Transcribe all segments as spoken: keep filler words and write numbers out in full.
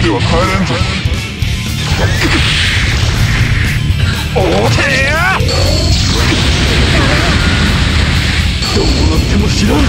では帰れんぞ。おおてやどうなっても知らんぞ。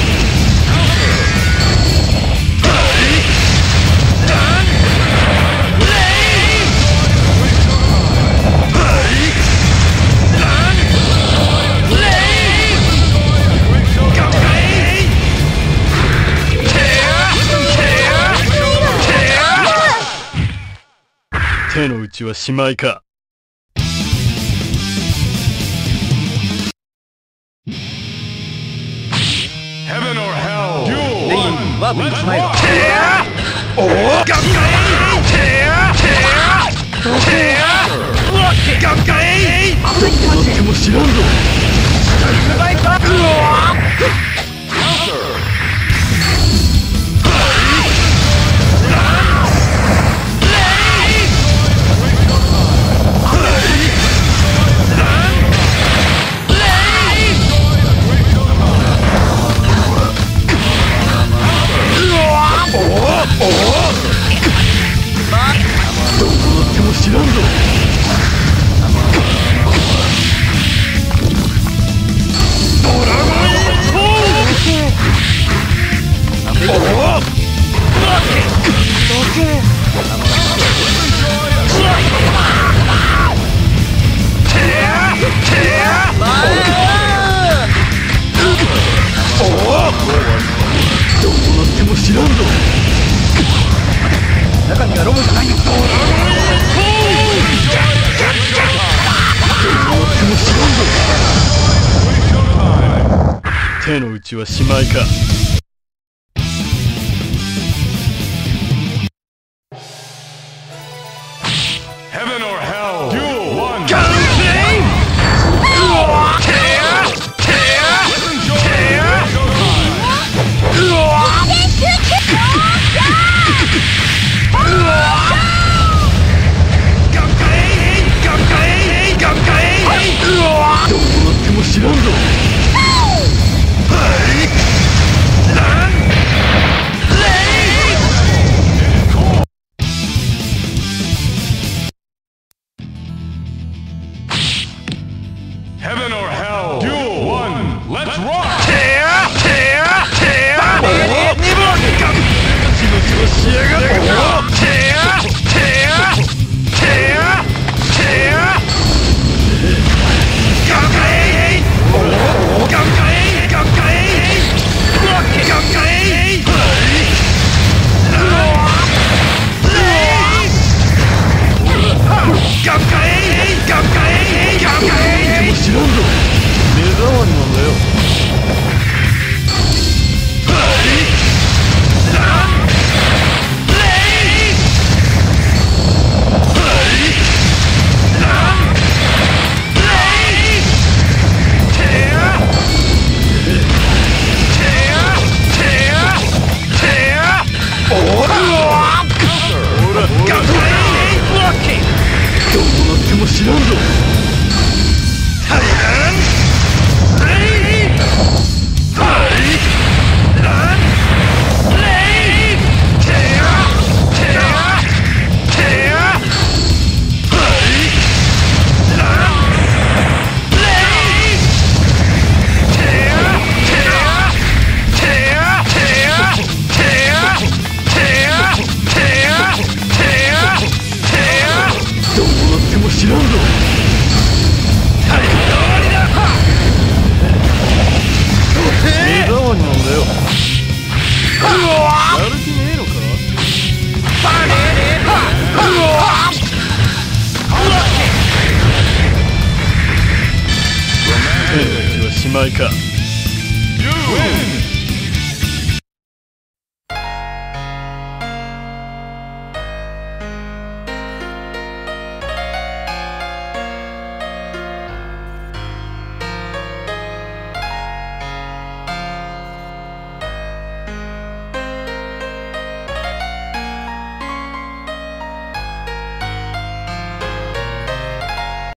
手の内はしまいか。Heaven or hell. Duel one. Let's rock. おお。ガンガン。テアテアテア。ガンガン。どこまでも知らんぞ。うわ。知らんぞ。ドラゴントーク。おお。テアテア。おお。どうなっても知らんぞ。中身はロボじゃないよ。ドラゴン手の内はしまいか。Heaven or hell. Duel one. Gun flame. Tear, tear, tear.どうなっても知らんぞ。Heaven or hell. Duel one. Let's rock. Tear, tear, tear. しやがれ。Tear, tear, tear, tear. ガンガイ。おお。ガンガイ。ガンガイ。ガンガイ。ガンガイ。ガンガイ。ガンガイ。知らんぞ。目障りなんだよ。どうなっても知らんぞ。知らんぞ。目障りなんだよ。やる気ねえのか。手の内はしまいか。